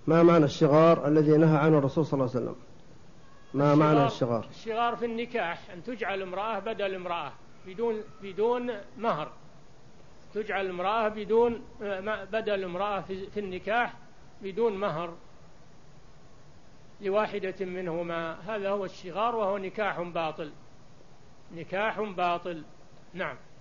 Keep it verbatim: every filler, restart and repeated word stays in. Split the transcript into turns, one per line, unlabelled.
ما معنى الشغار الذي نهى عنه الرسول صلى الله عليه وسلم؟ ما معنى الشغار؟
الشغار في النكاح أن تجعل امرأة بدل امرأة بدون بدون مهر، تجعل امرأة بدون بدل امرأة في النكاح بدون مهر لواحدة منهما، هذا هو الشغار، وهو نكاح باطل، نكاح باطل. نعم.